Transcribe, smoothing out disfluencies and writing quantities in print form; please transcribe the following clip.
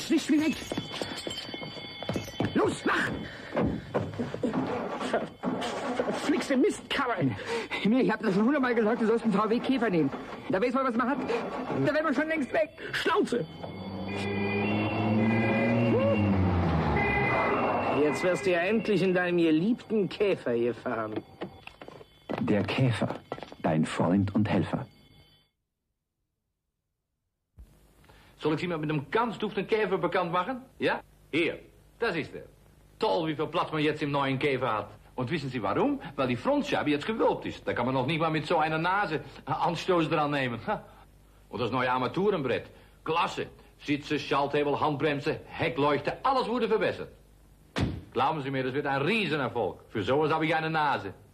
Das Licht will weg. Los, mach! Verflixte Mistkarre. Mir, ich hab das schon 100-mal gesagt, du sollst einen VW Käfer nehmen. Da weiß man, was man hat. Da wären wir schon längst weg. Schnauze! Jetzt wirst du ja endlich in deinem geliebten Käfer gefahren. Der Käfer, dein Freund und Helfer. Soll ich Sie mal mit einem ganz duften Käfer bekannt machen? Ja? Hier, das ist er. Toll, wie viel Platz man jetzt im neuen Käfer hat. Und wissen Sie warum? Weil die Frontscheibe jetzt gewölbt ist. Da kann man noch nicht mal mit so einer Nase Anstoß dran nehmen. Und das neue Armaturenbrett. Klasse. Sitze, Schalthebel, Handbremse, Heckleuchte, alles wurde verbessert. Glauben Sie mir, das wird ein Riesenerfolg. Für sowas habe ich eine Nase.